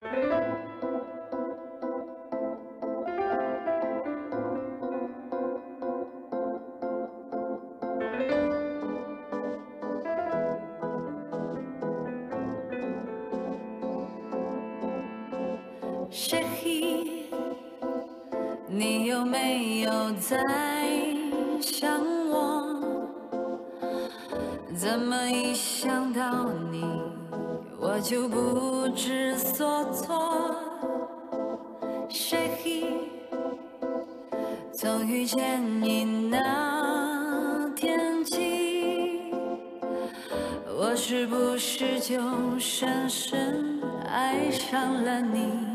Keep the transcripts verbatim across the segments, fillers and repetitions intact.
Chérie，你有没有在想我？怎么一想到你，我就不知所措。Chérie，从遇见你那天起，我是不是就深深爱上了你？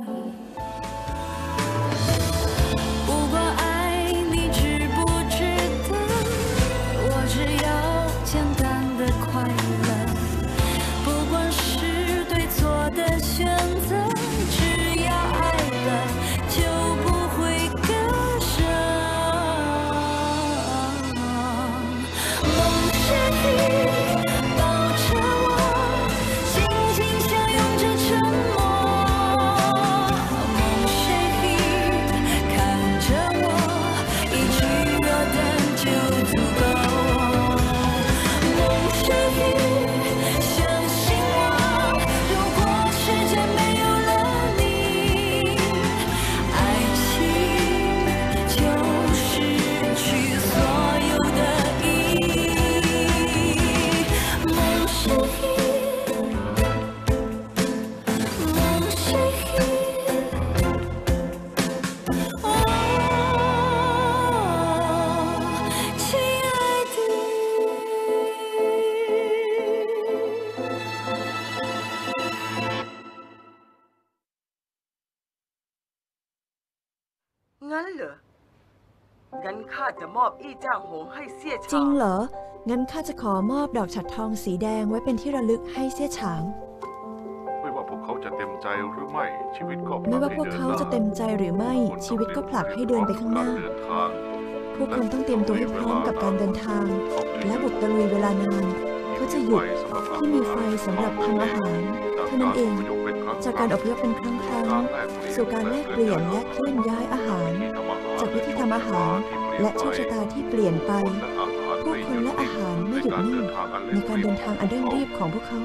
งั้นเหรองั้นข้าจะมอบอี้จ้างหงให้เสี่ยฉางจริงเหรองั้นข้าจะขอมอบดอกฉัตรทองสีแดงไว้เป็นที่ระลึกให้เสี่ยฉางไม่ว่าพวกเขาจะเต็มใจหรือไม่ชีวิตก็ไม่ว่าพวกเขาจะเต็มใจหรือไม่ชีวิตก็ผลักให้เดินไปข้างหน้าพวกคนต้องเตรียมตัวให้พร้อมกับการเดินทางและบุกตะลุยเวลานานเขาจะหยุดที่มีไฟสำหรับทำอาหารเท่านั้นเองจากการอพยพเป็นครั้งครั้งสู่การแลกเปลี่ยนและเคลื่อนย้ายอาหารจากวิธีทำอาหารและโชคชะตาที่เปลี่ยนไปผู้คนและอาหารไม่หยุดนิ่งในการเดินทางอันเร่งรีบของพวกเขา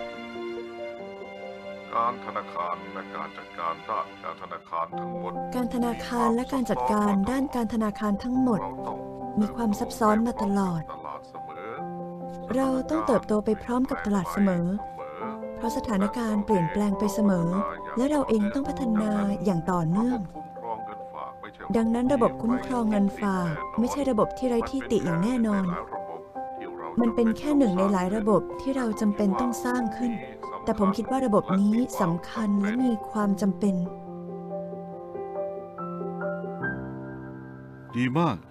การธนาคารและการจัดการด้านการธนาคารทั้งหมดการธนาคารและการจัดการด้านการธนาคารทั้งหมดมีความซับซ้อนมาตลอดเราต้องเติบโตไปพร้อมกับตลาดเสมอเพราะสถานการณ์เปลี่ยนแปลงไปเสมอและเราเองต้องพัฒนาอย่างต่อเนื่องดังนั้นระบบคุ้มครองเงินฝากไม่ใช่ระบบที่ไร้ที่ติอย่างแน่นอนมันเป็นแค่หนึ่งในหลายระบบที่เราจำเป็นต้องสร้างขึ้นแต่ผมคิดว่าระบบนี้สำคัญและมีความจำเป็นดีมาก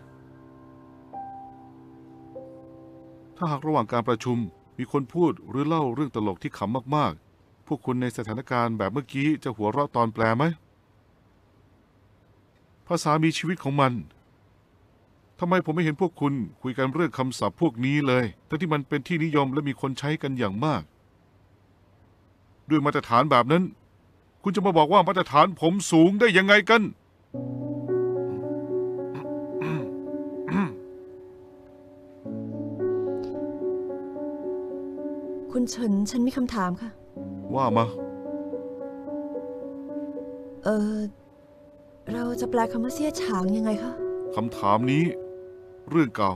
ถ้าหากระหว่างการประชุมมีคนพูดหรือเล่าเรื่องตลกที่ขำมากๆพวกคุณในสถานการณ์แบบเมื่อกี้จะหัวเราะตอนแปลไหมภาษามีชีวิตของมันทำไมผมไม่เห็นพวกคุณคุยกันเรื่องคำศัพท์พวกนี้เลยทั้งที่มันเป็นที่นิยมและมีคนใช้กันอย่างมากด้วยมาตรฐานแบบนั้นคุณจะมาบอกว่ามาตรฐานผมสูงได้ยังไงกันคุณเฉินฉันมีคำถามค่ะว่ามาเออเราจะแปลคำว่าเสี่ยฉางยังไงคะคำถามนี้เรื่องเก่า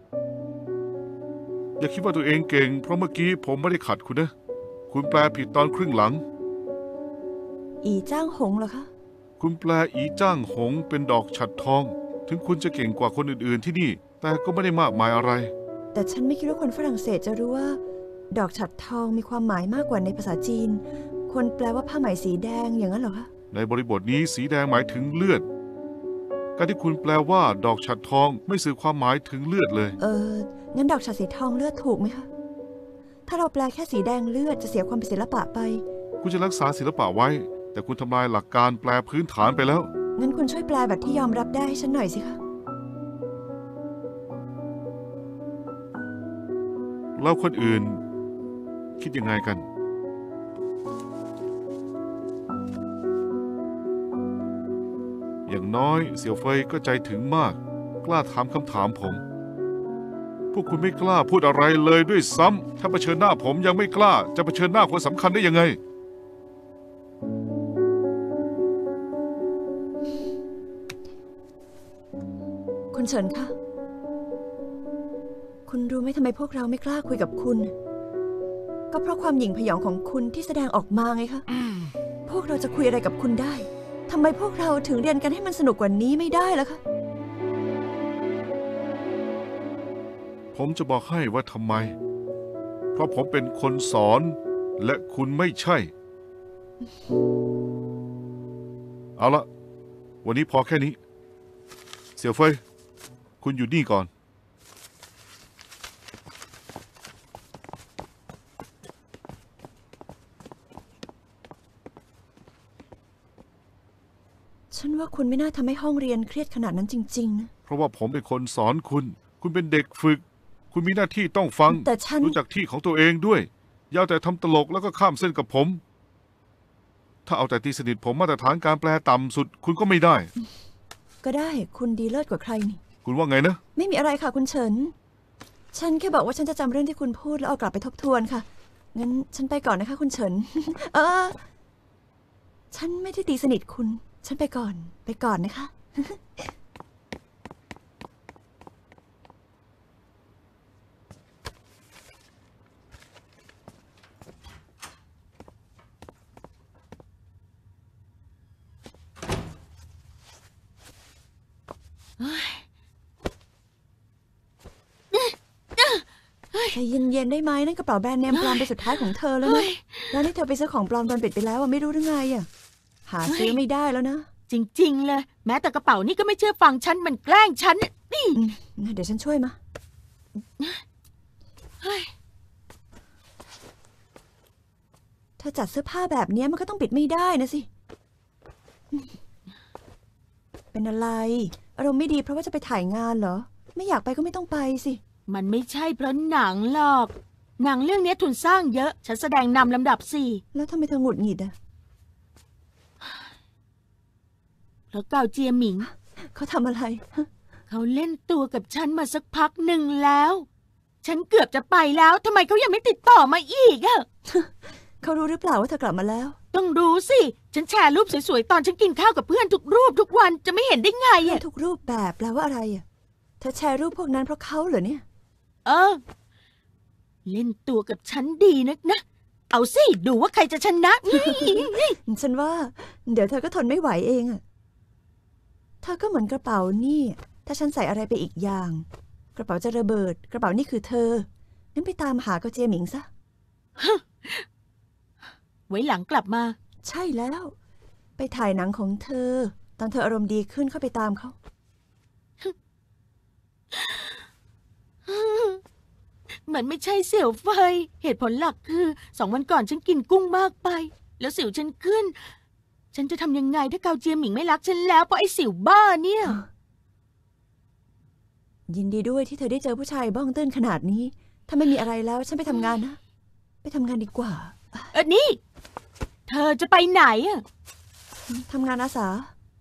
อย่าคิดว่าตัวเองเก่งเพราะเมื่อกี้ผมไม่ได้ขัดคุณนะคุณแปลผิดตอนครึ่งหลังอีจ้างหงเหรอคะคุณแปลอีจ้างหงเป็นดอกฉัตรทองถึงคุณจะเก่งกว่าคนอื่นๆที่นี่แต่ก็ไม่ได้มากมายอะไรแต่ฉันไม่คิดว่าคนฝรั่งเศสจะรู้ว่าดอกฉัตรทองมีความหมายมากกว่าในภาษาจีนคนแปลว่าผ้าไหมสีแดงอย่างนั้นเหรอคะในบริบทนี้สีแดงหมายถึงเลือดการที่คุณแปลว่าดอกฉัตรทองไม่สื่อความหมายถึงเลือดเลยเอองั้นดอกฉัตรสีทองเลือดถูกไหมคะถ้าเราแปลแค่สีแดงเลือดจะเสียความเป็นศิลปะไปคุณจะรักษาศิลปะไว้แต่คุณทำลายหลักการแปลพื้นฐานไปแล้วงั้นคุณช่วยแปลแบบที่ยอมรับได้ให้ฉันหน่อยสิคะแล้วคนอื่นคิดยังไงกันอย่างน้อยเสี่ยวเฟยก็ใจถึงมากกล้าถามคำถามผมพวกคุณไม่กล้าพูดอะไรเลยด้วยซ้ำถ้าเผชิญหน้าผมยังไม่กล้าจะเผชิญหน้าคนสำคัญได้ยังไงคุณเฉินคะคุณรู้ไหมทำไมพวกเราไม่กล้าคุยกับคุณ ก็เพราะความหยิ่งพยองของคุณที่แสดงออกมาไงคะพวกเราจะคุยอะไรกับคุณได้ทำไมพวกเราถึงเรียนกันให้มันสนุกกว่านี้ไม่ได้ล่ะคะผมจะบอกให้ว่าทำไมเพราะผมเป็นคนสอนและคุณไม่ใช่เอาละวันนี้พอแค่นี้เสี่ยวเฟยคุณอยู่นี่ก่อนฉันว่าคุณไม่น่าทำให้ห้องเรียนเครียดขนาดนั้นจริงๆนะเพราะว่าผมเป็นคนสอนคุณคุณเป็นเด็กฝึกคุณมีหน้าที่ต้องฟังแต่ฉันรู้จักที่ของตัวเองด้วยอย่าแต่ทำตลกแล้วก็ข้ามเส้นกับผมถ้าเอาแต่ตีสนิทผมมาตรฐานการแปลต่ำสุดคุณก็ไม่ได้ก็ได้คุณดีเลิศกว่าใครนี่คุณว่าไงนะไม่มีอะไรค่ะคุณเฉินฉันแค่บอกว่าฉันจะจำเรื่องที่คุณพูดแล้วเอากลับไปทบทวนค่ะงั้นฉันไปก่อนนะคะคุณเฉิน เออฉันไม่ได้ตีสนิทคุณฉันไปก่อนไปก่อนนะคะ ใจเย็นๆได้ไหมนั่นกระเป๋าแบรนด์เนมปลอมไปสุดท้ายของเธอแล้วนะแล้วนี่เธอไปซื้อของปลอมตอนปิดไปแล้วอะไม่รู้หรือไงอะหาซื้อไม่ได้แล้วนะจริงๆเลยแม้แต่กระเป๋านี่ก็ไม่เชื่อฟังฉันมันแกล้งฉันนี่เดี๋ยวฉันช่วยมาเธอจัดเสื้อผ้าแบบนี้มันก็ต้องปิดไม่ได้นะสิเป็นอะไรอารมณ์ไม่ดีเพราะว่าจะไปถ่ายงานเหรอไม่อยากไปก็ไม่ต้องไปสิมันไม่ใช่เพราะหนังหรอกหนังเรื่องนี้ทุนสร้างเยอะฉันแสดงนำลำดับสี่แล้วทำไมเธอหงุดหงิดอ่ะแล้วเกาเจียหมิงเขาทำอะไรเขาเล่นตัวกับฉันมาสักพักหนึ่งแล้วฉันเกือบจะไปแล้วทำไมเขายังไม่ติดต่อมาอีกอะเขารู้หรือเปล่าว่าเธอกลับมาแล้วต้องรู้สิฉันแชร์รูปสวยๆตอนฉันกินข้าวกับเพื่อนทุกรูปทุกวันจะไม่เห็นได้ไงอะทุกรูปแบบแปลว่าอะไรอะเธอแชร์รูปพวกนั้นเพราะเขาเหรอเนี่ยเออเล่นตัวกับฉันดีนักนะเอาสิดูว่าใครจะชนะฉันว่าเดี๋ยวเธอก็ทนไม่ไหวเองอะเธอก็เหมือนกระเป๋านี่ถ้าฉันใส่อะไรไปอีกอย่างกระเป๋าจะระเบิดกระเป๋านี่คือเธองั้นไปตามหาเกาเจียหมิงซะไว้หลังกลับมาใช่แล้วไปถ่ายหนังของเธอตอนเธออารมณ์ดีขึ้นเข้าไปตามเขามันไม่ใช่เสี่ยวเฟยเหตุผลหลักคือสองวันก่อนฉันกินกุ้งมากไปแล้วสิวฉันขึ้นฉันจะทำยังไงถ้าเกาเจียหมิงไม่รักฉันแล้วเพราะไอ้สิวบ้าเนี่ยยินดีด้วยที่เธอได้เจอผู้ชายบ้องตื้นขนาดนี้ถ้าไม่มีอะไรแล้วฉันไปทำงานนะไปทำงานดีกว่าเออนี่เธอจะไปไหนอะทำงานอาสา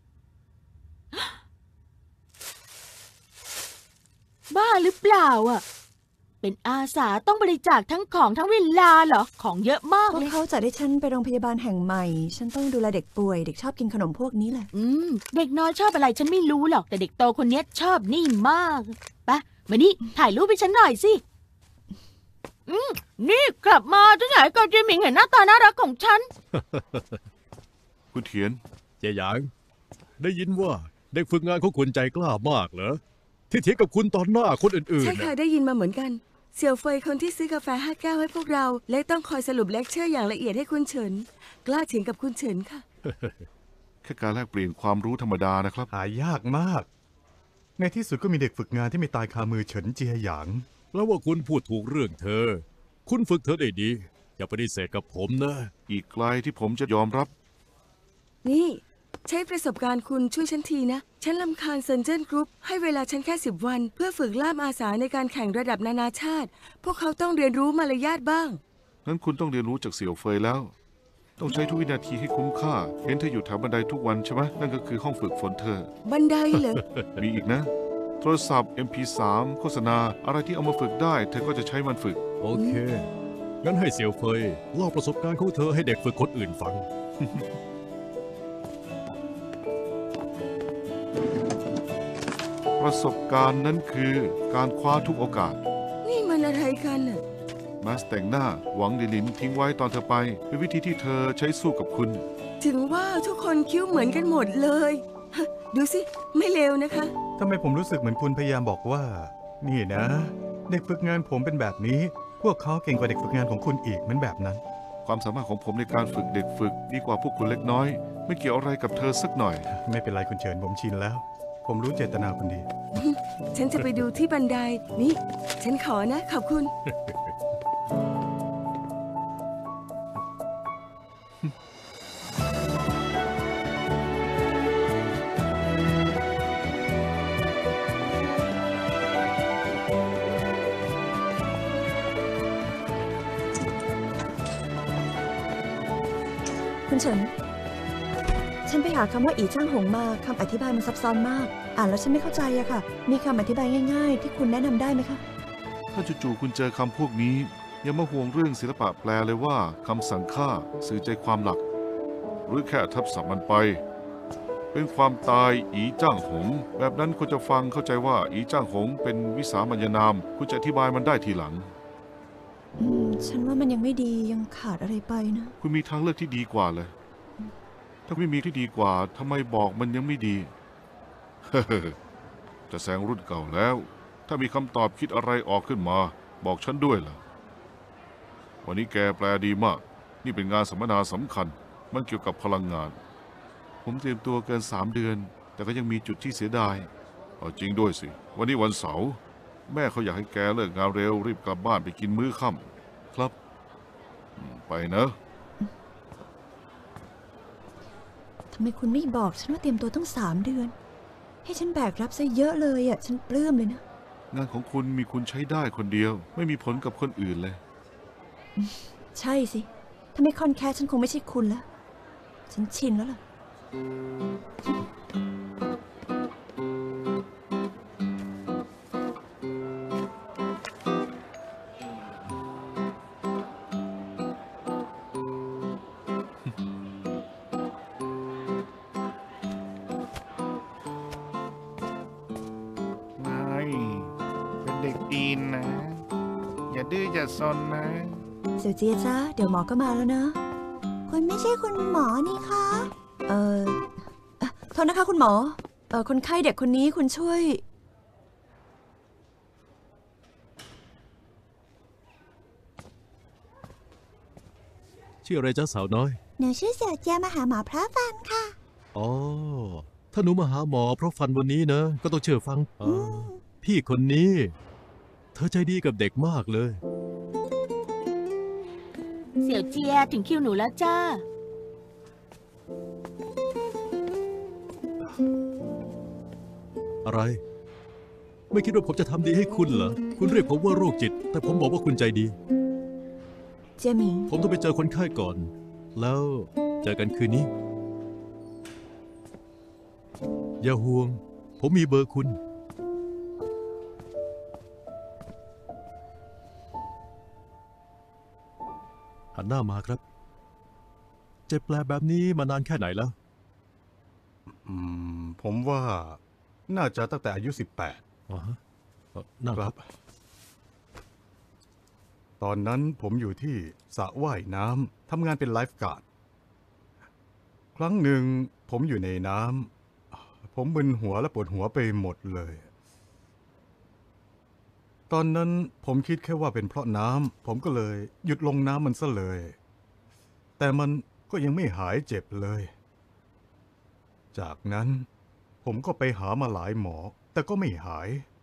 บ้าหรือเปล่าอ่ะเป็นอาสาต้องบริจาคทั้งของทั้งเวลาเหรอของเยอะมากเลยเขาจัดให้ฉันไปโรงพยาบาลแห่งใหม่ฉันต้องดูแลเด็กป่วยเด็กชอบกินขนมพวกนี้แหละอืมเด็กน้อยชอบอะไรฉันไม่รู้หรอกแต่เด็กโตคนนี้ชอบนี่มากไปมานี่ถ่ายรูปให้ฉันหน่อยสิอืมนี่กลับมาจะไหนเกาเจียหมิงเห็นหน้าตาน่ารักของฉันคุณเทียนเจียหยางได้ยินว่าเด็กฝึกงานของคุณใจกล้ามากเหรอที่เถียงกับคุณตอนหน้าคนอื่นๆใช่ค่ะได้ยินมาเหมือนกันเสี่ยวเฟยคนที่ซื้อกาแฟห้าแก้วให้พวกเราและต้องคอยสรุปเลคเชอร์อย่างละเอียดให้คุณเฉินกล้าเถียงกับคุณเฉินค่ะแค่การแลกเปลี่ยนความรู้ธรรมดานะครับหายากมากในที่สุดก็มีเด็กฝึกงานที่ไม่ตายคามือเฉินเจียหยางแล้วว่าคุณพูดถูกเรื่องเธอคุณฝึกเธอได้ดีอย่าปฏิเสธกับผมนะอีกไกลที่ผมจะยอมรับนี่ใช้ประสบการณ์คุณช่วยฉันทีนะฉันรำคาญเซินเจิ้นกรุ๊ปให้เวลาฉันแค่สิบวันเพื่อฝึกล่ามอาสาในการแข่งระดับนานาชาติพวกเขาต้องเรียนรู้มารยาทบ้างงั้นคุณต้องเรียนรู้จากเสี่ยวเฟยแล้วต้องใช้ทุกวินาทีให้คุ้มค่า เห็นเธออยู่แถวบันไดทุกวันใช่ไหมนั่นก็คือห้องฝึกฝนเธอบันไดเหรอมีอีกนะ โทรศัพท์ เอ็ม พี สาม โฆษณาอะไรที่เอามาฝึกได้ เธอก็จะใช้มันฝึกโอเค งั้นให้เสี่ยวเฟยเล่าประสบการณ์ของเธอให้เด็กฝึกคนอื่นฟังประสบการณ์นั้นคือการคว้าทุกโอกาสนี่มันอะไรกันน่ะมาสแต่งหน้าหวังดิลินทิ้งไว้ตอนเธอไป เป็นวิธีที่เธอใช้สู้กับคุณถึงว่าทุกคนคิ้วเหมือนกันหมดเลยฮะดูสิ ไม่เลวนะคะทำไมผมรู้สึกเหมือนคุณพยายามบอกว่า นี่นะ เด็กฝึกงานผมเป็นแบบนี้ พวกเขาเก่งกว่าเด็กฝึกงานของคุณอีกเหมือนแบบนั้นความสามารถของผมในการฝึกเด็กฝึกดีกว่าพวกคุณเล็กน้อย ไม่เกี่ยวอะไรกับเธอสักหน่อยไม่เป็นไรคุณเฉินผมชินแล้ว ผมรู้เจตนาคุณดีฉันจะไปดูที่บันได นี่ ฉันขอนะ ขอบคุณคุณเฉิน ฉันไปหาคำว่าอีจ้างหงมาคำอธิบายมันซับซ้อนมาก อ่านแล้วฉันไม่เข้าใจอะค่ะ มีคำอธิบายง่ายๆ ที่คุณแนะนำได้ไหมคะถ้าจู่ๆคุณเจอคำพวกนี้ อย่ามาห่วงเรื่องศิลปะแปลเลยว่าคำสั่งฆ่าสื่อใจความหลัก หรือแค่ทับศัพท์มันไป เป็นความตายอีจ้างหง แบบนั้นคุณจะฟังเข้าใจว่าอีจ้างหงเป็นวิสามัญนาม คุณจะอธิบายมันได้ทีหลังอืม ฉันว่ามันยังไม่ดียังขาดอะไรไปนะคุณมีทางเลือกที่ดีกว่าเลย ถ้าไม่มีที่ดีกว่าทำไมบอกมันยังไม่ดี จะแซงรุ่นเก่าแล้ว ถ้ามีคำตอบคิดอะไรออกขึ้นมา บอกฉันด้วยล่ะ วันนี้แกแปลดีมาก นี่เป็นงานสัมมนาสำคัญ มันเกี่ยวกับพลังงาน ผมเตรียมตัวเกินสามเดือน แต่ก็ยังมีจุดที่เสียดาย เอาจริงด้วยสิ วันนี้วันเสาร์แม่เขาอยากให้แกเลิกงานเร็วรีบกลับบ้านไปกินมื้อค่ำครับอืมไปนะทำไมคุณไม่บอกฉันว่าเตรียมตัวตั้งสามเดือน ให้ฉันแบกรับซะเยอะเลยอะฉันปลื้มเลยนะงานของคุณมีคุณใช้ได้คนเดียว ไม่มีผลกับคนอื่นเลยใช่สิ ถ้าไม่คอนแคสฉันคงไม่ใช่คุณแล้ว ฉันชินแล้วล่ะนายเป็นเด็กดีนะ อย่าดื้ออย่าซนนะเสี่ยวเจียจ้าเดี๋ยวหมอก็มาแล้วนะ คุณไม่ใช่คุณหมอนี่คะ เอ่อเอ่อโทษนะคะคุณหมอ เอ่อคนไข้เด็กคนนี้คุณช่วยชื่ออะไรจ้าสาวน้อยหนูชื่อเสี่ยวเจียมาหาหมอพระฟันค่ะอ๋อ ถ้าหนูมาหาหมอเพราะฟันวันนี้นะ ก็ต้องเชื่อฟังเอ่อพี่คนนี้ เธอใจดีกับเด็กมากเลยเสี่ยวเจียถึงคิวหนูแล้วจ้าอะไร ไม่คิดว่าผมจะทำดีให้คุณเหรอ คุณเรียกผมว่าโรคจิต แต่ผมบอกว่าคุณใจดีเจียหมิงผมต้องไปเจอคนไข้ก่อน แล้วเจอกันคืนนี้ อย่าห่วง ผมมีเบอร์คุณ หันหน้ามาครับ เจ็บแปลแบบนี้มานานแค่ไหนแล้วอืม ผมว่าน่าจะตั้งแต่อายุสิบแปดอ๋อฮะเอ่อนั่งคครัรับ บตอนนั้นผมอยู่ที่สระว่ายน้ำทำงานเป็นไลฟ์การ์ด ครั้งหนึ่งผมอยู่ในน้ำผมมึนหัวและปวดหัวไปหมดเลย ตอนนั้นผมคิดแค่ว่าเป็นเพราะน้ำผมก็เลยหยุดลงน้ำมันซะเลย แต่มันก็ยังไม่หายเจ็บเลย จากนั้นผมก็ไปหามาหลายหมอ แต่ก็ไม่หาย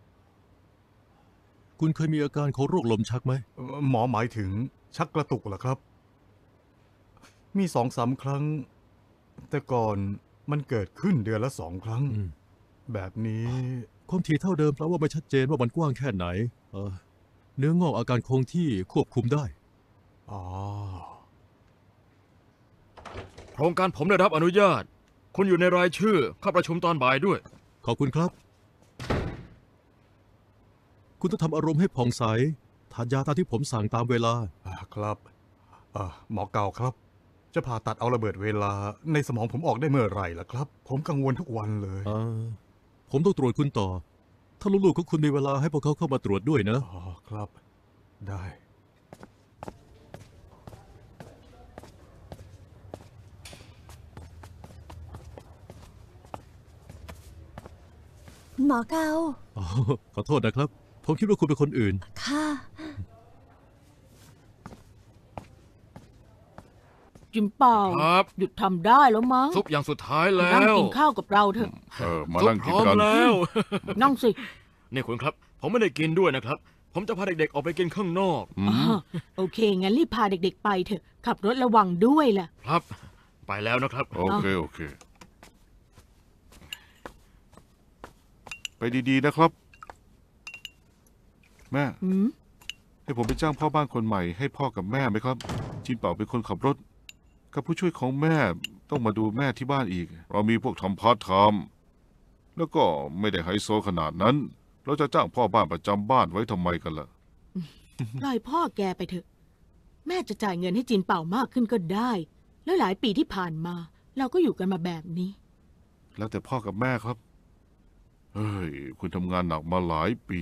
คุณเคยมีอาการของโรคลมชักไหมหมอหมายถึงชักกระตุกเหรอครับ มีสองสามครั้ง แต่ก่อนมันเกิดขึ้นเดือนละสองครั้งอืมแบบนี้ความถี่เท่าเดิมแปลว่าไม่ชัดเจนว่ามันกว้างแค่ไหน เออ เนื้องอกอาการคงที่ควบคุมได้อ๋อโครงการผมได้รับอนุญาต คุณอยู่ในรายชื่อเข้าประชุมตอนบ่ายด้วยขอบคุณครับ คุณต้องทำอารมณ์ให้ผ่องใสทานยาตามที่ผมสั่งตามเวลาอ่าครับอ่าหมอเก่าครับ จะผ่าตัดเอาระเบิดเวลาในสมองผมออกได้เมื่อไหร่ล่ะครับ ผมกังวลทุกวันเลยอ่า ผมต้องตรวจคุณต่อ ถ้าลูกๆของคุณมีเวลาให้พวกเขาเข้ามาตรวจด้วยนะอ๋อครับ ได้หมอเกาอ๋อ ขอโทษนะครับ ผมคิดว่าคุณเป็นคนอื่นค่ะจิมเป่าครับหยุดทำได้แล้วมั้งซุปอย่างสุดท้ายแล้นั่งวกินข้าวกับเราเถอะเออ มาซุปนั่งพกินร้อมกันแล้วนั่งสินี่คุณครับ ผมไม่ได้กินด้วยนะครับ ผมจะพาเด็กๆออกไปกินข้างนอกอืมอ่าโอเค งั้นรีบพาเด็กๆไปเถอะ ขับรถระวังด้วยล่ะครับ ไปแล้วนะครับโอเค โอเค ไปดีๆนะครับ แม่อืมให้ผมไปจ้างพ่อบ้านคนใหม่ให้พ่อกับแม่ไหมครับจินเป่าเป็นคนขับรถ กับผู้ช่วยของแม่ต้องมาดูแม่ที่บ้านอีก เรามีพวกทำพาร์ทไทม์แล้วก็ไม่ได้ไฮโซขนาดนั้น เราจะจ้างพ่อบ้านประจำบ้านไว้ทำไมกันล่ะปล่อยพ่อแกไปเถอะ แม่จะจ่ายเงินให้จินเป่ามากขึ้นก็ได้ แล้วหลายปีที่ผ่านมา เราก็อยู่กันมาแบบนี้แล้วแต่พ่อกับแม่ครับ เฮ้ย คุณทำงานหนักมาหลายปี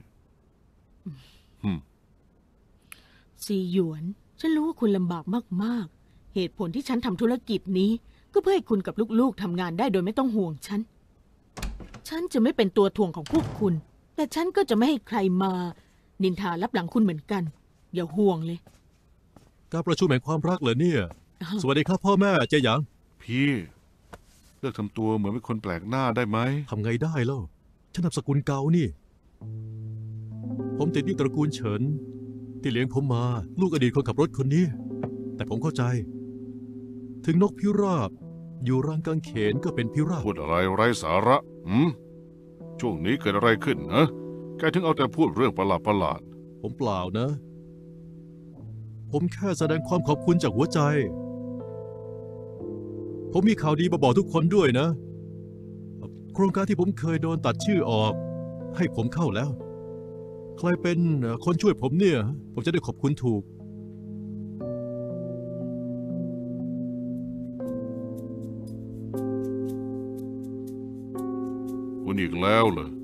ฮึมซีหยวน ฉันรู้ว่าคุณลำบากมากๆ เหตุผลที่ฉันทำธุรกิจนี้ ก็เพื่อให้คุณกับลูกๆทำงานได้โดยไม่ต้องห่วงฉัน ฉันจะไม่เป็นตัวถ่วงของพวกคุณ แต่ฉันก็จะไม่ให้ใครมา นินทารับหลังคุณเหมือนกัน อย่าห่วงเลยการประชุมแห่งความรักเหรอเนี่ย สวัสดีครับพ่อแม่เจหยางพี่เลิกทำตัวเหมือนเป็นคนแปลกหน้าได้ไหมทำไงได้เล่าฉันนามสกุลเกานี่ ผมติดหนี่ตระกูลเฉิน ที่เลี้ยงผมมา ลูกอดีตคนขับรถคนนี้ แต่ผมเข้าใจ ถึงนกพิราบ อยู่รังกางเขนก็เป็นพิราบพูดอะไรไร้สาระหืมช่วงนี้เกิดอะไรขึ้นฮะแกถึงเอาแต่พูดเรื่องประหลาดประหลาดผมเปล่านะ ผมแค่แสดงความขอบคุณจากหัวใจ ผมมีข่าวดีมาบอกทุกคนด้วยนะ โครงการที่ผมเคยโดนตัดชื่อออก ให้ผมเข้าแล้ว ใครเป็นคนช่วยผมเนี่ย ผมจะได้ขอบคุณถูกคุณอีกแล้วเหรอ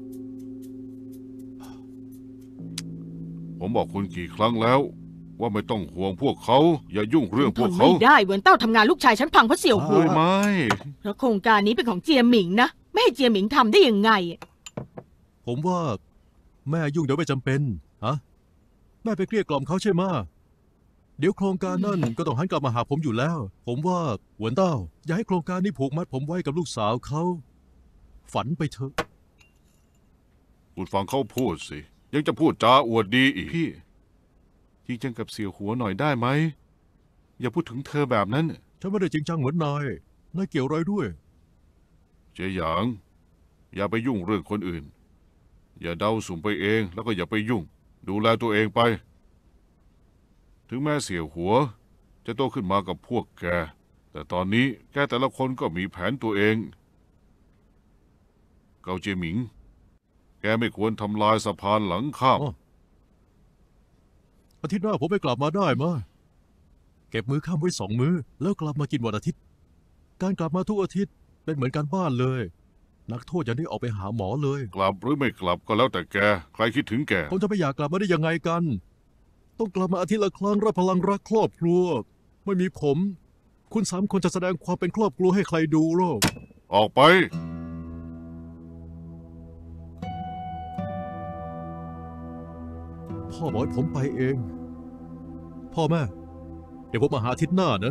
ผมบอกคุณกี่ครั้งแล้ว ว่าไม่ต้องห่วงพวกเขา อย่ายุ่งเรื่องพทวกนเขาไม่ได้เหมือนเต้าทำงานลูกชายฉันพังเพราะเสี่ยวหัเฮ้วยไม่เพราะโครงการนี้เป็นของเจียหมิงนะ ไม่ให้เจียหมิงทำได้ยังไงผมว่าแม่ยุ่งเดี๋ยวไม่จำเป็น ฮะ แม่ไปเกลี้ยกล่อมเขาใช่ไหมะเดี๋ยวโครงการนั่นก็ต้องหันกลับมาหาผมอยู่แล้ว ผมว่าหวนเต้า อย่าให้โครงการนี้ผูกมัดผมไว้กับลูกสาวเขา ฝันไปเถอะคุณฟังเขาพูดสิ ยังจะพูดจาอวดดีอีก พี่จริงจังกับเสี่ยวหัวหน่อยได้ไหม อย่าพูดถึงเธอแบบนั้นฉันไม่ได้จริงจังเหมือนนาย นายเกี่ยวอะไรด้วยเจหยาง อย่าไปยุ่งเรื่องคนอื่น อย่าเดาสุ่มไปเองแล้วก็อย่าไปยุ่ง ดูแลตัวเองไป ถึงแม้เสี่ยวหัว จะโตขึ้นมากับพวกแก แต่ตอนนี้แกแต่ละคนก็มีแผนตัวเอง เกาเจยหมิง แกไม่ควรทำลายสะพานหลังข้ามอ๋อ อาทิตย์หน้าผมไปกลับมาได้มะเก็บมือข้ามไว้สองมือแล้วกลับมากินวันอาทิตย์ การกลับมาทุกอาทิตย์เป็นเหมือนการบ้านเลย นักโทษยังได้ออกไปหาหมอเลยกลับหรือไม่กลับก็แล้วแต่แก ใครคิดถึงแกผมจะไม่อยากกลับมาได้ยังไงกัน ต้องกลับมาอาทิตย์ละครั้งรับพลังรักครอบครัว ไม่มีผม คุณสามคนจะแสดงความเป็นครอบครัวให้ใครดูหรอกออกไปพ่อบอกให้ผมไปเอง พ่อแม่ เดี๋ยวผมมาหาอาทิตย์หน้านะ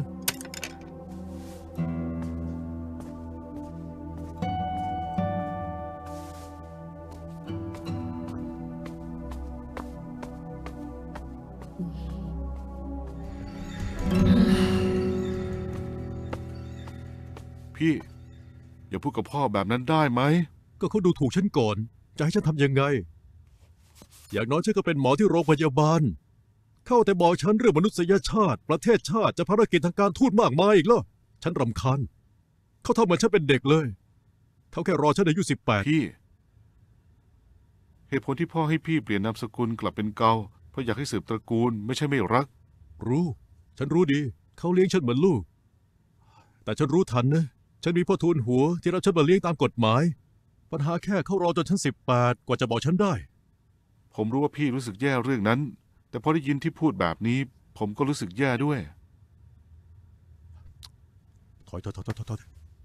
พี่ อย่าพูดกับพ่อแบบนั้นได้ไหมก็เขาดูถูกฉันก่อน จะให้ฉันทำยังไง อย่างน้อยฉันก็เป็นหมอที่โรงพยาบาล เข้าแต่บอกฉันเรื่องมนุษยชาติ ประเทศชาติจะภารกิจทางการทูตมากมายอีกเหรอฉันรำคาญเขาทำเหมือนฉันเป็นเด็กเลยเขาแค่รอฉันอายุสิบแปดพี่ เหตุผลที่พ่อให้พี่เปลี่ยนนามสกุลกลับเป็นเกาเพราะอยากให้สืบตระกูลไม่ใช่ไม่รักรู้ ฉันรู้ดี เขาเลี้ยงฉันเหมือนลูก แต่ฉันรู้ทันนะ ฉันมีพ่อทูลหัวที่รับฉันมาเลี้ยงตามกฎหมาย ปัญหาแค่เขารอจนฉันสิบแปดกว่าจะบอกฉันได้ผมรู้ว่าพี่รู้สึกแย่เรื่องนั้น แต่พอได้ยินที่พูดแบบนี้ ผมก็รู้สึกแย่ด้วยถอยถอยถอยถอยถอย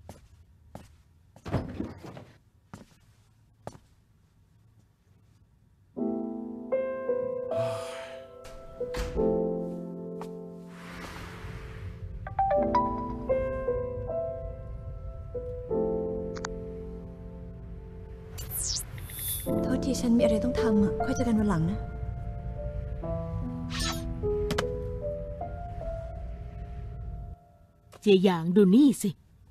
โทษทีฉันมีอะไรต้องทำอ่ะ ค่อยเจอกันวันหลังนะเจียหยางดูนี่สิ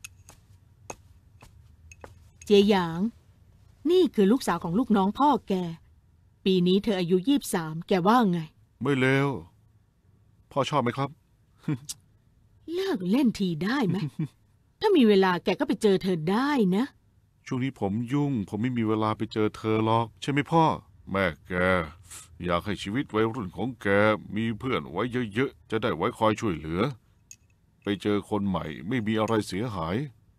เจียหยาง นี่คือลูกสาวของลูกน้องพ่อแก ปีนี้เธออายุยี่สิบสามแกว่าไงไม่เลวพ่อชอบไหมครับเลิกเล่นทีได้ไหม ถ้ามีเวลาแกก็ไปเจอเธอได้นะช่วงนี้ผมยุ่ง ผมไม่มีเวลาไปเจอเธอหรอก ใช่ไหมพ่อ แม่แก อยากให้ชีวิตวัยรุ่นของแกมีเพื่อนไว้เยอะๆจะได้ไว้คอยช่วยเหลือ ไปเจอคนใหม่ไม่มีอะไรเสียหาย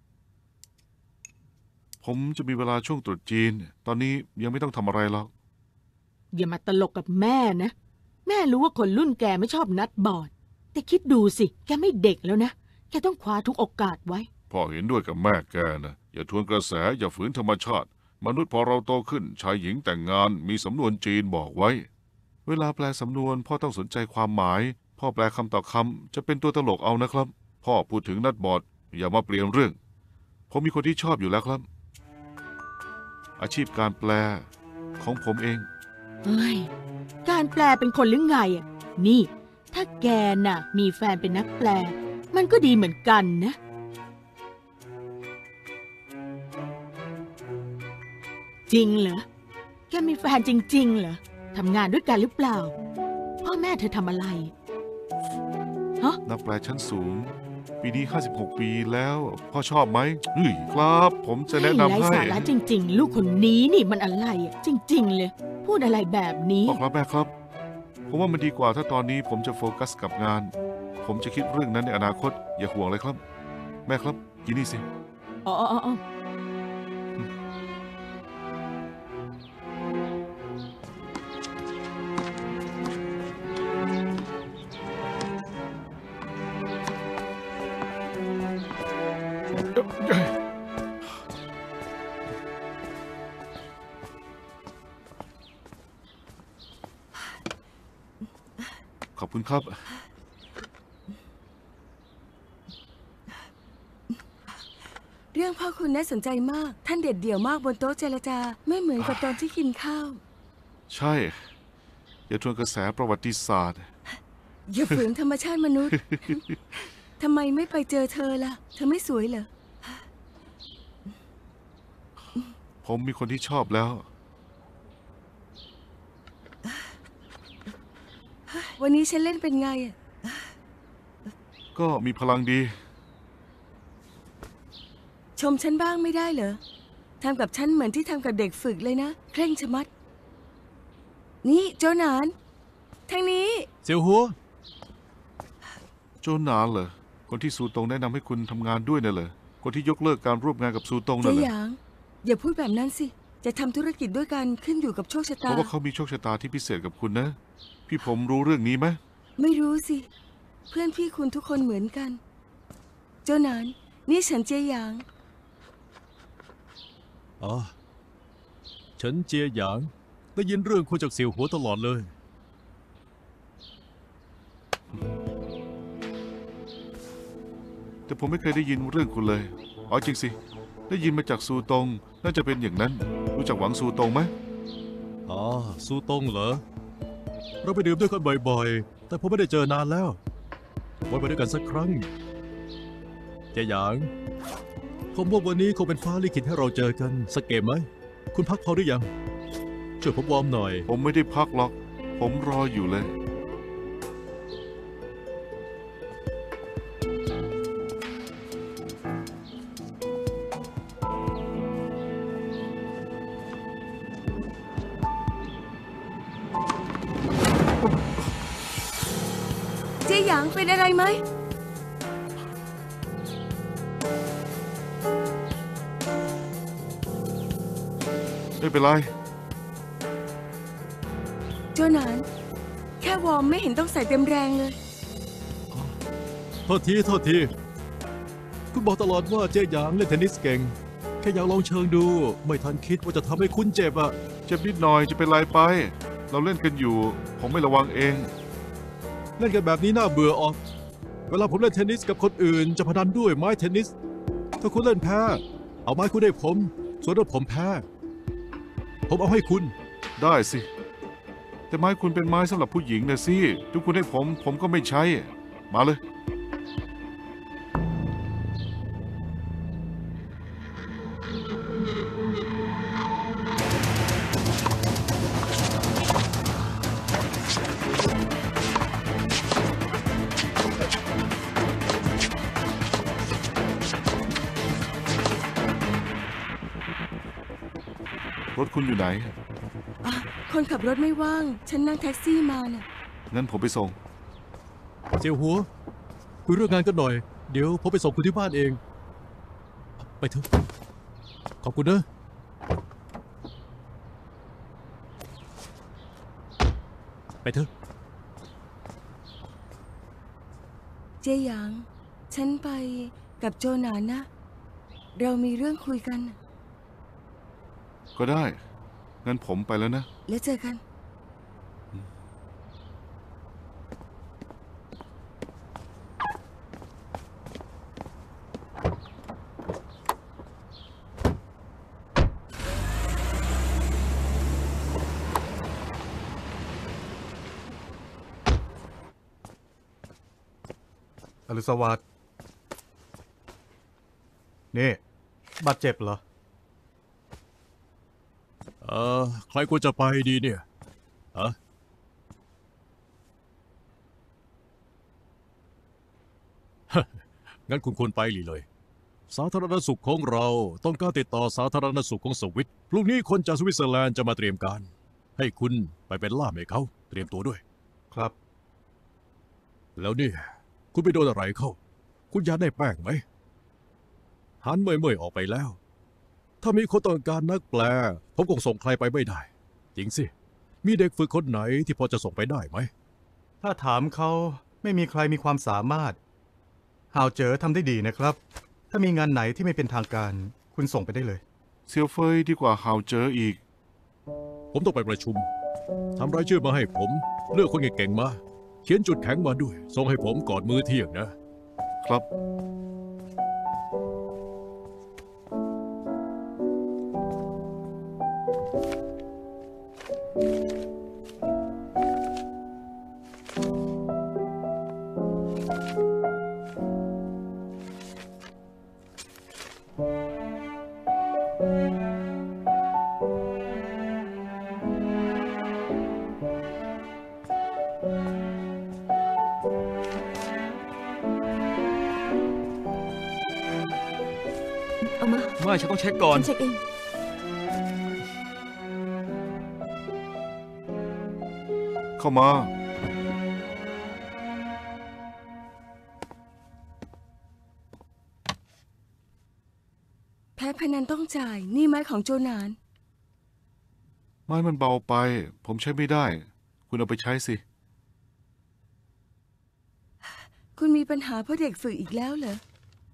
ผมจะมีเวลาช่วงตรุษจีน ตอนนี้ยังไม่ต้องทำอะไรหรอกอย่ามาตลกกับแม่นะ แม่รู้ว่าคนรุ่นแกไม่ชอบนัดบอร์ด แต่คิดดูสิ แกไม่เด็กแล้วนะ แกต้องคว้าทุกโอกาสไว้พ่อเห็นด้วยกับแม่แกนะ อย่าทวนกระแสอย่าฝืนธรรมชาติ มนุษย์พอเราโตขึ้นชายหญิงแต่งงานมีสำนวนจีนบอกไว้ เวลาแปลสำนวนพ่อต้องสนใจความหมาย พ่อแปลคำต่อคำจะเป็นตัวตลกเอานะครับ พ่อพูดถึงนัดบอร์ดอย่ามาเปลี่ยนเรื่องผมมีคนที่ชอบอยู่แล้วครับ อาชีพการแปลของผมเองเฮ้ย การแปลเป็นคนหรือไงอ่ะ นี่ ถ้าแกน่ะ มีแฟนเป็นนักแปล มันก็ดีเหมือนกันนะ จริงเหรอ แกมีแฟนจริงๆเหรอ ทำงานด้วยกันหรือเปล่า พ่อแม่เธอทำอะไร ฮะนักแปลชั้นสูง ปีนี้ห้าสิบหกปีแล้วพ่อชอบไหมเฮ้ยครับผมจะแนะนำไร้ให้สาระจริงๆ ลูกคนนี้นี่มันอะไรอ่ะ จริง ๆ เลย พูดอะไรแบบนี้พ่อครับแม่ครับ ผมว่ามันดีกว่าถ้าตอนนี้ผมจะโฟกัสกับงาน ผมจะคิดเรื่องนั้นในอนาคต อย่าห่วงเลยครับ แม่ครับกินนี่สิอ๋ออ๋ออ๋อขอบคุณครับเรื่องพ่อคุณน่าสนใจมาก ท่านเด็ดเดี่ยวมากบนโต๊ะเจรจา ไม่เหมือนกับตอนที่กินข้าวใช่ อย่าทวนกระแสประวัติศาสตร์อย่าฝืนธรรมชาติมนุษย์ ทำไมไม่ไปเจอเธอล่ะ เธอไม่สวยเหรอผมมีคนที่ชอบแล้ววันนี้ฉันเล่นเป็นไงอะก็มีพลังดีชมฉันบ้างไม่ได้เหรอทำกับฉันเหมือนที่ทำกับเด็กฝึกเลยนะ เคร่งชะมัด นี่โจหนาน ทางนี้เซียวหัวโจหนานเหรอ คนที่ซูตงแนะนำให้คุณทำงานด้วยน่ะเหรอ คนที่ยกเลิกการร่วมงานกับซูตงเจีน่ะยเหรหอยาง อย่าพูดแบบนั้นสิ จะทำธุรกิจด้วยกันขึ้นอยู่กับโชคชะเพตาราะว่าเขามีโชคชะตาที่พิเศษกับคุณนะ พี่ผมรู้เรื่องนี้ไหมไม่รู้สิ เพื่อนพี่คุณทุกคนเหมือนกัน โจหนาน นี่ฉันเจียหยางอ๋อ ฉันเจียหยาง ได้ยินเรื่องคุณจากเสี่ยวหัวตลอดเลยแต่ผมไม่เคยได้ยินเรื่องคุณเลย อ๋อจริงสิ ได้ยินมาจากซูตง น่าจะเป็นอย่างนั้น รู้จักหวังซูตงไหมอ๋อ ซูตงเหรอ เราไปดื่มด้วยกันบ่อยๆ แต่ผมไม่ได้เจอนานแล้วไว้ไปด้วยกันสักครั้ง เจียหยาง ผมว่าวันนี้คงเป็นฟ้าลิขิตให้เราเจอกันสักเกมไหม คุณพักพอหรือยัง ช่วยผมวอร์มหน่อยผมไม่ได้พักหรอก ผมรออยู่เลยอหยางเป็นอะไรไหมไม่เป็นไรโจนานแค่วอร์มไม่เห็นต้องใส่เต็มแรงเลยโทษทีโทษทีคุณบอกตลอดว่าเจ๊หยางเล่นเทนนิสเก่งแค่อยากลองเชิงดูไม่ทันคิดว่าจะทำให้คุณเจ็บอะเจ็บนิดหน่อยจะเป็นไรไป เราเล่นกันอยู่ ผมไม่ระวังเองเล่นกันแบบนี้น่าเบื่อออกเวลาผมเล่นเทนนิสกับคนอื่นจะพนันด้วยไม้เทนนิสถ้าคุณเล่นแพ้เอาไม้คุณให้ผมส่วนถ้าผมแพ้ผมเอาให้คุณได้สิ แต่ไม้คุณเป็นไม้สำหรับผู้หญิงนะสิทุกคุณให้ผมผมก็ไม่ใช้มาเลยรถคุณอยู่ไหนอ่ะคนขับรถไม่ว่างฉันนั่งแท็กซี่มาน่ะงั้นผมไปส่งเจียวหัวคุยเรื่องงานกันหน่อยเดี๋ยวผมไปส่งคุณที่บ้านเองไปเถอะขอบคุณนะไปเถอะเจียหยางฉันไปกับโจหนานนะเรามีเรื่องคุยกันก็ได้งั้นผมไปแล้วนะแล้วเจอกันอรุณสวัสดิ์นี่บาดเจ็บเหรอเออใครควรจะไปดีเนี่ยฮะงั้นคุณควรไปเลย สาธารณสุขของเราต้องการติดต่อสาธารณสุขของสวิตพรุ่งนี้คนจากสวิตเซอร์แลนด์จะมาเตรียมการให้คุณไปเป็นล่ามให้เขาเตรียมตัวด้วยครับแล้วนี่คุณไปโดนอะไรเข้าคุณยาได้แป้งไหมหันเมื่อยๆออกไปแล้วถ้ามีคนต้องการนักแปลผมคงส่งใครไปไม่ได้จริงสิมีเด็กฝึกคนไหนที่พอจะส่งไปได้ไหมถ้าถามเขาไม่มีใครมีความสามารถฮาวเจ๋อทำได้ดีนะครับถ้ามีงานไหนที่ไม่เป็นทางการคุณส่งไปได้เลยเซียวเฟยดีกว่าฮาวเจ๋ออีกผมต้องไปประชุมทำรายชื่อมาให้ผมเลือกคนเก่งๆมาเขียนจุดแข็งมาด้วยส่งให้ผมก่อนมื้อเที่ยงนะครับเอามาไม่ฉันต้องเช็คก่อนฉันเช็คเองเข้ามาแพ้พนันต้องจ่ายนี่ไม้ของโจนานไม้มันเบาไปผมใช้ไม่ได้คุณเอาไปใช้สิคุณมีปัญหาเพราะเด็กฝึกอีกแล้วเหรอ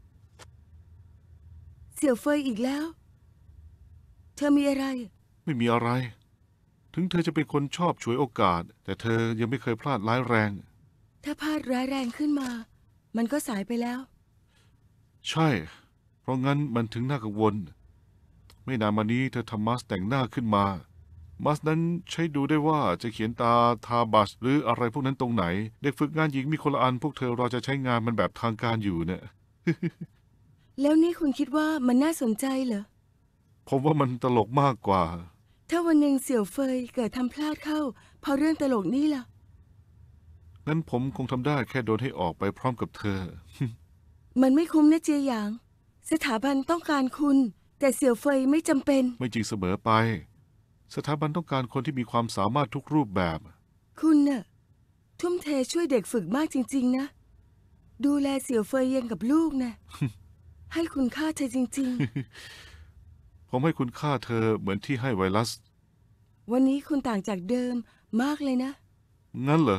เสี่ยวเฟยอีกแล้วเธอมีอะไรไม่มีอะไรถึงเธอจะเป็นคนชอบฉวยโอกาสแต่เธอยังไม่เคยพลาดร้ายแรงถ้าพลาดร้ายแรงขึ้นมามันก็สายไปแล้วใช่เพราะงั้นมันถึงน่ากังวลไม่นานมานี้เธอทำมัสแต่งหน้าขึ้นมามัสนั้นใช้ดูได้ว่าจะเขียนตาทาบัชหรืออะไรพวกนั้นตรงไหนเด็กฝึกงานหญิงมีคนละอันพวกเธอรอจะใช้งานมันแบบทางการอยู่เนี่ยแล้วนี่คุณคิดว่ามันน่าสนใจเหรอผมว่ามันตลกมากกว่าถ้าวันหนึ่งเสี่ยวเฟยเกิดทำพลาดเข้าเพราะเรื่องตลกนี่ล่ะงั้นผมคงทำได้แค่โดนให้ออกไปพร้อมกับเธอมันไม่คุ้มนะเจียหยางสถาบันต้องการคุณแต่เสี่ยวเฟยไม่จำเป็นไม่จริงเสมอไปสถาบันต้องการคนที่มีความสามารถทุกรูปแบบคุณน่ะทุ่มเทช่วยเด็กฝึกมากจริงๆนะดูแลเสี่ยวเฟยเยังกับลูกนะ ให้คุณค่าเธอจริงผมให้คุณค่าเธอเหมือนที่ให้ไวรัสๆ วันนี้คุณต่างจากเดิมมากเลยนะงั้นเหรอ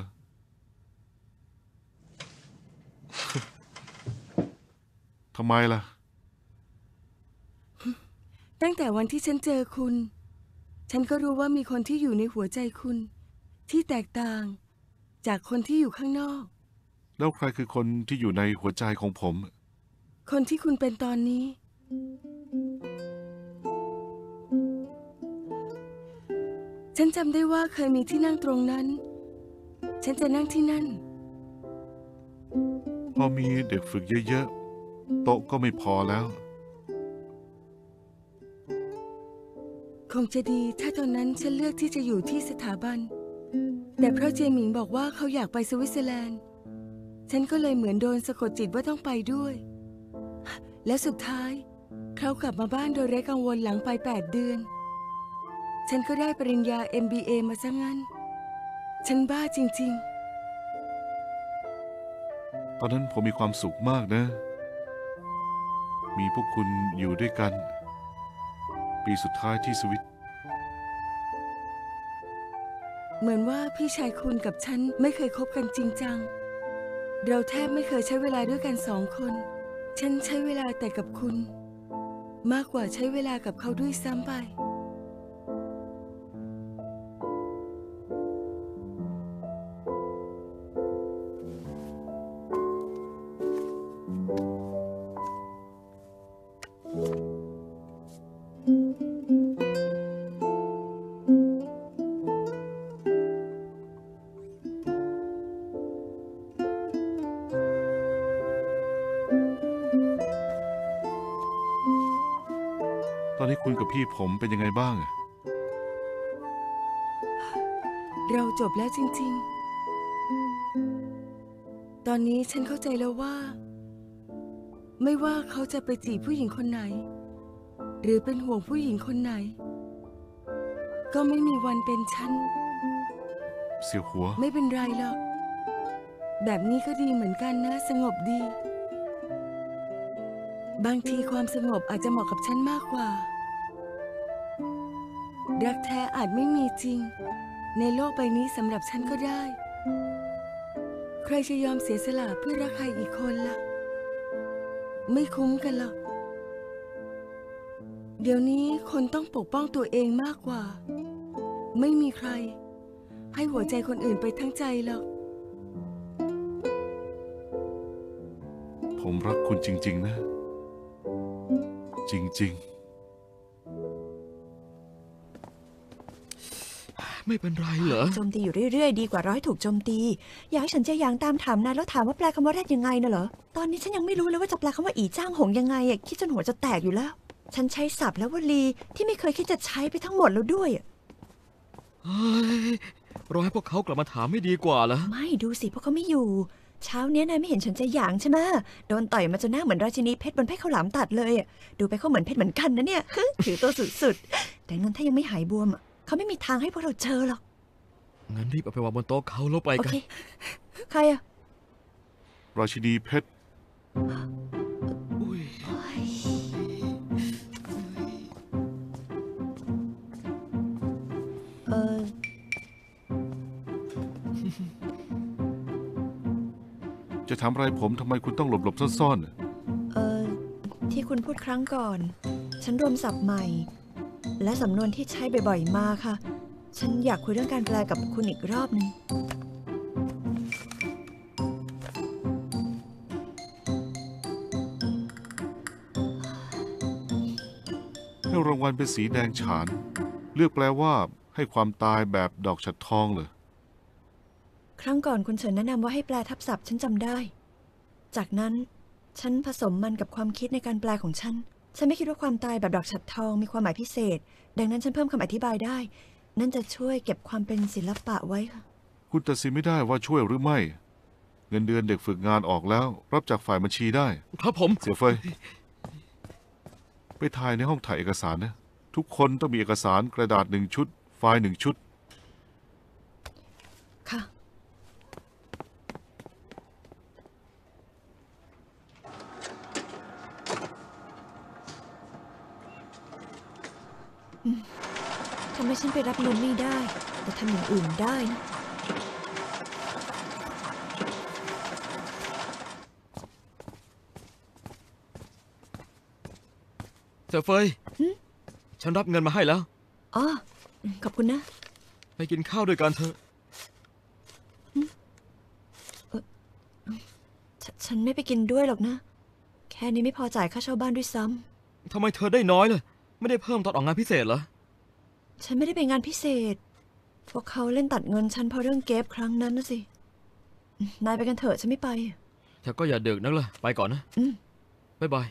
ทำไมล่ะตั้งแต่วันที่ฉันเจอคุณ ฉันก็รู้ว่ามีคนที่อยู่ในหัวใจคุณ ที่แตกต่าง จากคนที่อยู่ข้างนอกแล้วใครคือคนที่อยู่ในหัวใจของผมคนที่คุณเป็นตอนนี้ ฉันจำได้ว่าเคยมีที่นั่งตรงนั้น ฉันจะนั่งที่นั่นพอมีเด็กฝึกเยอะๆ โต๊ะก็ไม่พอแล้วคงจะดีถ้าตอนนั้นฉันเลือกที่จะอยู่ที่สถาบัน แต่เพราะเจหมิงบอกว่าเขาอยากไปสวิตเซอร์แลนด์ ฉันก็เลยเหมือนโดนสะกดจิตว่าต้องไปด้วย และสุดท้ายเขากลับมาบ้านโดยไร้กังวลหลังไปแปดเดือน ฉันก็ได้ปริญญา เอ็ม บี เอ มาซะงั้น ฉันบ้าจริงๆตอนนั้นผมมีความสุขมากนะ มีพวกคุณอยู่ด้วยกัน ปีสุดท้ายที่สวิตเหมือนว่าพี่ชายคุณกับฉันไม่เคยคบกันจริงจัง เราแทบไม่เคยใช้เวลาด้วยกันสองคน ฉันใช้เวลาแต่กับคุณ มากกว่าใช้เวลากับเขาด้วยซ้ำไปตอนนี้คุณกับพี่ผมเป็นยังไงบ้างเราจบแล้วจริงๆ ตอนนี้ฉันเข้าใจแล้วว่า ไม่ว่าเขาจะไปจีบผู้หญิงคนไหน หรือเป็นห่วงผู้หญิงคนไหน ก็ไม่มีวันเป็นฉันเสียวหัวไม่เป็นไรหรอก แบบนี้ก็ดีเหมือนกันนะ สงบดี บางทีความสงบอาจจะเหมาะกับฉันมากกว่า รักแท้อาจไม่มีจริง ในโลกใบนี้สำหรับฉันก็ได้ ใครจะยอมเสียสละเพื่อรักใครอีกคนล่ะ ไม่คุ้มกันหรอก เดี๋ยวนี้คนต้องปกป้องตัวเองมากกว่า ไม่มีใคร ให้หัวใจคนอื่นไปทั้งใจหรอกผมรักคุณจริงๆนะ จริงๆไม่เป็นไรเหรอโจมตีอยู่เรื่อยๆดีกว่าร้อยถูกโจมตี อยากให้ฉันจะยางตามถามนายแล้วถามว่าแปลคำว่าแรดยังไงน่ะเหรอ ตอนนี้ฉันยังไม่รู้เลยว่าจะแปลคำว่าอีจ้างหงยังไงอ่ะคิดจนหัวจะแตกอยู่แล้ว ฉันใช้ศัพท์และวลีที่ไม่เคยคิดจะใช้ไปทั้งหมดแล้วด้วยอะเฮ้ยรอให้พวกเขากลับมาถามไม่ดีกว่าเหรอไม่ดูสิเพราะเขาไม่อยู่ เช้าเนี้ยนายไม่เห็นฉันจะหยางใช่ไหมโดนต่อยมาจนหน้าเหมือนราชินีเพชรบนไพ่ข้าวหลามตัดเลยอะดูไปเขาเหมือนเพชรเหมือนกันนะเนี่ย ถือตัวสุดๆแต่งั้นถ้ายังไม่หายบวมอะเขาไม่มีทางให้พวกเราเจอหรอกงั้นรีบเอาไปวางบนโต๊ะเขาแล้วไปโอกันเค ใครอะราชินีเพชรอุ้ยเออจะถามอะไรผมทำไมคุณต้องหลบหลบๆซ่อนๆเออที่คุณพูดครั้งก่อน ฉันรวมศัพท์ใหม่ และสำนวนที่ใช้บ่อยๆมาค่ะ ฉันอยากคุยเรื่องการแปลกับคุณอีกรอบหนึ่งให้รางวัลเป็นสีแดงฉาน เลือกแปลว่าให้ความตายแบบดอกฉัดทองเหรอครั้งก่อนคุณเฉินแนะนำว่าให้แปลทับศัพท์ฉันจำได้ จากนั้นฉันผสมมันกับความคิดในการแปลของฉัน ฉันไม่คิดว่าความตายแบบดอกฉัดทองมีความหมายพิเศษ ดังนั้นฉันเพิ่มคำอธิบายได้ นั่นจะช่วยเก็บความเป็นศิลปะไว้ค่ะคุณตัดสินไม่ได้ว่าช่วยหรือไม่ เงินเดือนเด็กฝึกงานออกแล้ว รับจากฝ่ายบัญชีได้ครับผมเสี่ยวเฟย ไปถ่ายในห้องถ่ายเอกสารนะ ทุกคนต้องมีเอกสารกระดาษหนึ่งชุด ไฟล์หนึ่งชุดค่ะทำให้ฉันไปรับเงินไม่ได้ แต่ทำอย่างอื่นได้นะเสี่ยวเฟยฉันรับเงินมาให้แล้วอ๋อ ขอบคุณนะไปกินข้าวด้วยกันเถอะฉฉันไม่ไปกินด้วยหรอกนะ แค่นี้ไม่พอจ่ายค่าเช่าบ้านด้วยซ้ำทำไมเธอได้น้อยเลยไม่ได้เพิ่มตอนออกงานพิเศษเหรอฉันไม่ได้ไปงานพิเศษ พวกเขาเล่นตัดเงินฉันเพราะเรื่องเก็บครั้งนั้นนะสิ นายไปกันเถอะฉันไม่ไปเธอก็อย่าดึกนักล่ะไปก่อนนะอืมบ๊ายบาย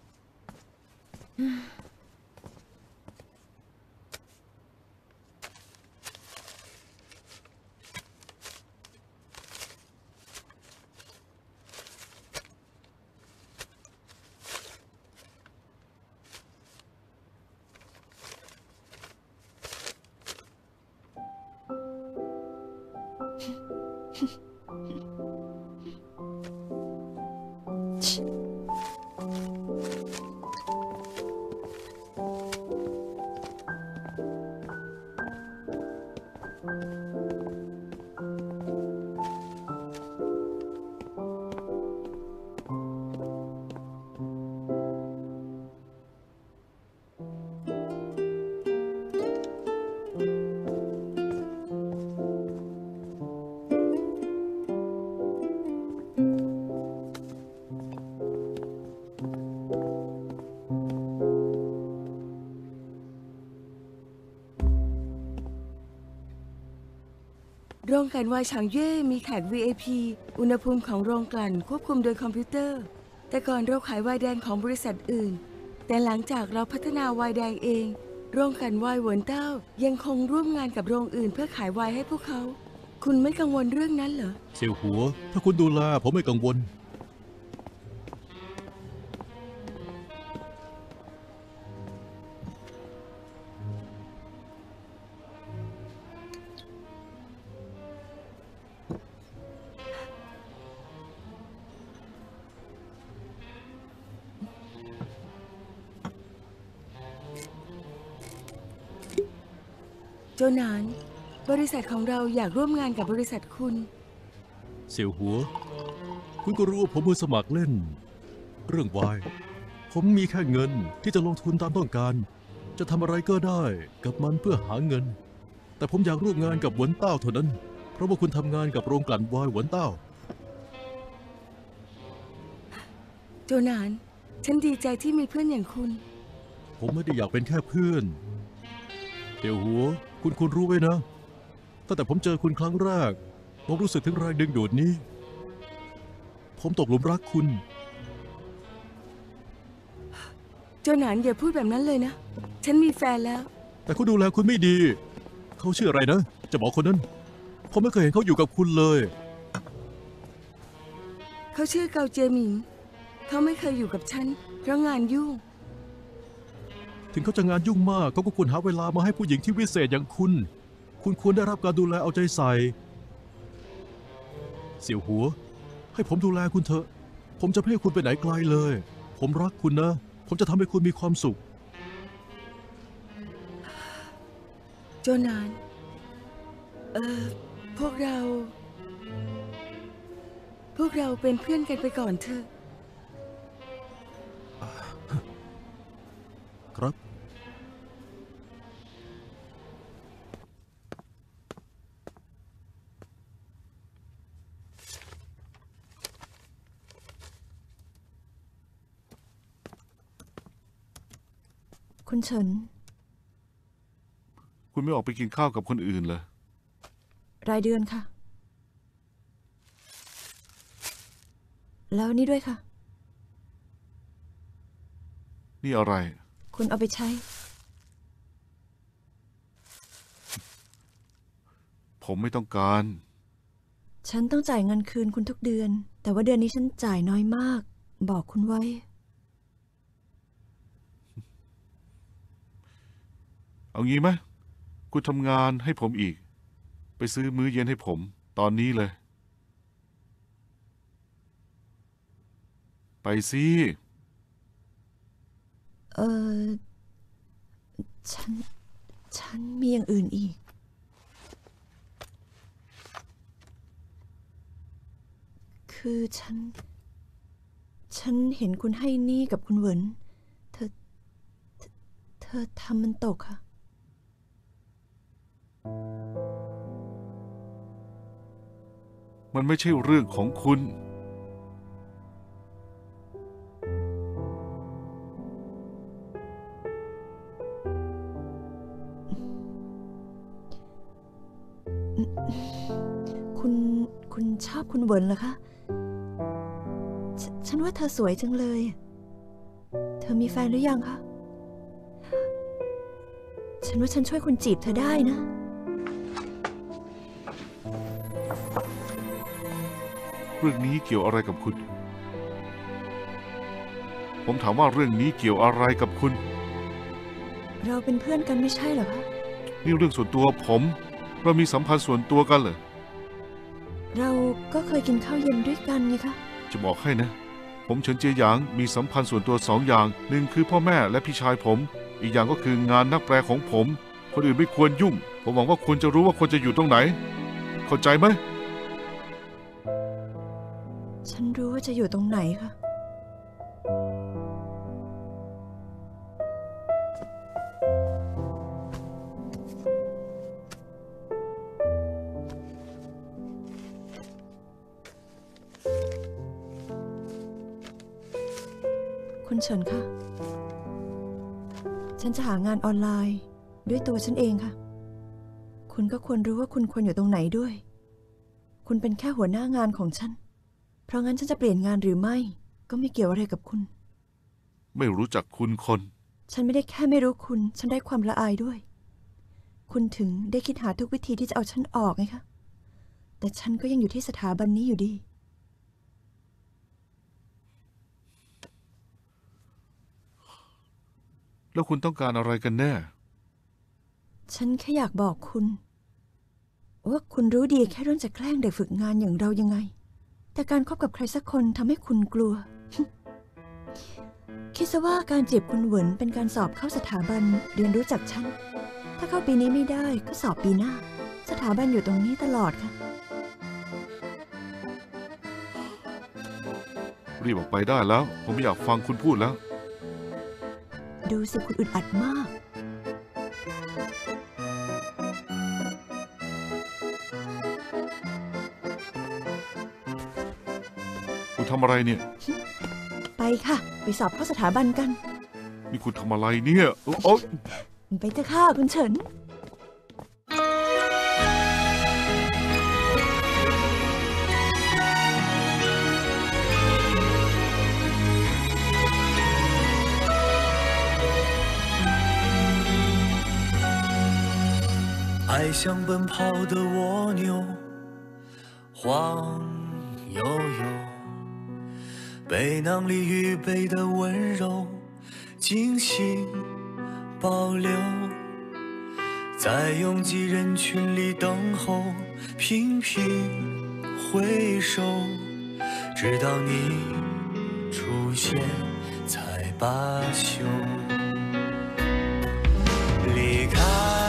โรงกลั่นไวน์ฉางเย่มีแขก วี ไอ พี อุณหภูมิของโรงกลั่นควบคุมโดยคอมพิวเตอร์ แต่ก่อนเราขายไวน์แดงของบริษัทอื่น แต่หลังจากเราพัฒนาไวน์แดงเอง โรงกลั่นไวน์เหวินเต้ายังคงร่วมงานกับโรงอื่นเพื่อขายไวน์ให้พวกเขา คุณไม่กังวลเรื่องนั้นเหรอเสี่ยวหัว ถ้าคุณดูแลผมไม่กังวลโจนาน บริษัทของเราอยากร่วมงานกับบริษัทคุณเสี่ยวหัว คุณก็รู้ว่าผมมือสมัครเล่น เรื่องวายผมมีแค่เงินที่จะลงทุนตามต้องการ จะทำอะไรก็ได้กับมันเพื่อหาเงิน แต่ผมอยากร่วมงานกับหวนเต้าเท่านั้น เพราะว่าคุณทำงานกับโรงกลั่นไวน์หวนเต้าโจนาน ฉันดีใจที่มีเพื่อนอย่างคุณผมไม่ได้อยากเป็นแค่เพื่อนเสี่ยวหัว คุณคุณรู้ไว้นะ ตั้งแต่ผมเจอคุณครั้งแรก ผมรู้สึกถึงแรงดึงดูดนี้ ผมตกหลุมรักคุณโจนานอย่าพูดแบบนั้นเลยนะ ฉันมีแฟนแล้วแต่เขาดูแลคุณไม่ดี เขาชื่ออะไรนะ จะบอกคนนั้น ผมไม่เคยเห็นเขาอยู่กับคุณเลยเขาชื่อเกาเจหมิง เขาไม่เคยอยู่กับฉันเพราะงานยุ่งถึงเขาจะงานยุ่งมากเขาก็ควรหาเวลามาให้ผู้หญิงที่วิเศษอย่างคุณ คุณควรได้รับการดูแลเอาใจใส่ เสี่ยวหัว ให้ผมดูแลคุณเถอะ ผมจะไม่ให้คุณไปไหนไกลเลย ผมรักคุณนะ ผมจะทำให้คุณมีความสุขโจนาน เออพวกเรา พวกเราเป็นเพื่อนกันไปก่อนเถอะครับคุณเฉินคุณไม่ออกไปกินข้าวกับคนอื่นเหรอรายเดือนค่ะ แล้วนี่ด้วยค่ะนี่อะไรคุณเอาไปใช้ผมไม่ต้องการฉันต้องจ่ายเงินคืนคุณทุกเดือน แต่ว่าเดือนนี้ฉันจ่ายน้อยมาก บอกคุณไว้เอางี้ไหมคุณทำงานให้ผมอีก ไปซื้อมื้อเย็นให้ผมตอนนี้เลย ไปสิเออฉันฉันมีอย่างอื่นอีกคือฉันฉันเห็นคุณให้นี่กับคุณเหวินเธอเธอเธอทำมันตกค่ะมันไม่ใช่เรื่องของคุณคุณคุณชอบคุณเหวินเหรอคะฉฉันว่าเธอสวยจังเลยเธอมีแฟนหรือยังคะฉันว่าฉันช่วยคุณจีบเธอได้นะเรื่องนี้เกี่ยวอะไรกับคุณผมถามว่าเรื่องนี้เกี่ยวอะไรกับคุณเราเป็นเพื่อนกันไม่ใช่เหรอคะนี่เรื่องส่วนตัวผมเรามีสัมพันธ์ส่วนตัวกันเหรอเราก็เคยกินข้าวเย็นด้วยกันไงคะจะบอกให้นะผมเฉินเจียหยางมีสัมพันธ์ส่วนตัวสองอย่างหนึ่งคือพ่อแม่และพี่ชายผมอีกอย่างก็คืองานนักแปลของผมคนอื่นไม่ควรยุ่งผมหวังว่าคุณจะรู้ว่าควรจะอยู่ตรงไหนเข้าใจไหมฉันรู้ว่าจะอยู่ตรงไหนค่ะคุณเฉินค่ะฉันจะหางานออนไลน์ด้วยตัวฉันเองค่ะคุณก็ควรรู้ว่าคุณควรอยู่ตรงไหนด้วยคุณเป็นแค่หัวหน้างานของฉันเพราะงั้นฉันจะเปลี่ยนงานหรือไม่ก็ไม่เกี่ยวอะไรกับคุณไม่รู้จักคุณคนฉันไม่ได้แค่ไม่รู้คุณฉันได้ความละอายด้วยคุณถึงได้คิดหาทุกวิธีที่จะเอาฉันออกไงคะแต่ฉันก็ยังอยู่ที่สถาบันนี้อยู่ดีแล้วคุณต้องการอะไรกันแน่ฉันแค่อยากบอกคุณว่าคุณรู้ดีแค่เรื่องจะแกล้งเด็กฝึกงานอย่างเรายังไงแต่การคบกับใครสักคนทำให้คุณกลัว คิดซะว่าการจีบคุณเหวินเป็นการสอบเข้าสถาบันเรียนรู้จักฉันถ้าเข้าปีนี้ไม่ได้ก็สอบปีหน้าสถาบันอยู่ตรงนี้ตลอดค่ะรีบออกไปได้แล้วผมไม่อยากฟังคุณพูดแล้วดูสิคุณอึดอัดมากคุณทำอะไรเนี่ยไปค่ะไปสอบเข้าสถาบันกันนี่คุณทำอะไรเนี่ยโอ๊ยไปเถอะค่ะคุณเฉิน爱像奔跑的蜗牛，晃悠悠，背囊里预备的温柔，精心保留，在拥挤人群里等候，频频回首，直到你出现才罢休。离开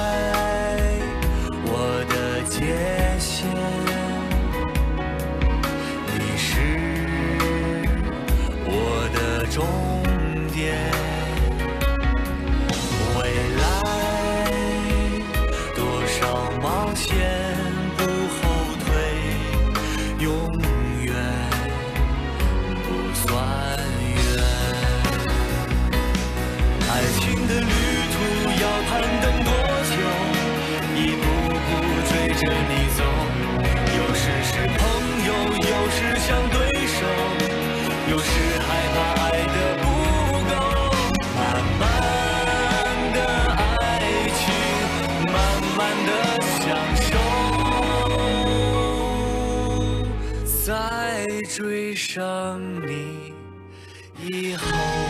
界限，你是我的终点。未来多少冒险不后退，永远不算远。爱情的旅途要攀登多久？一步追着你走，有时是朋友，有时像对手，有时害怕爱的不够。慢慢的爱情，慢慢的享受，在追上你以后。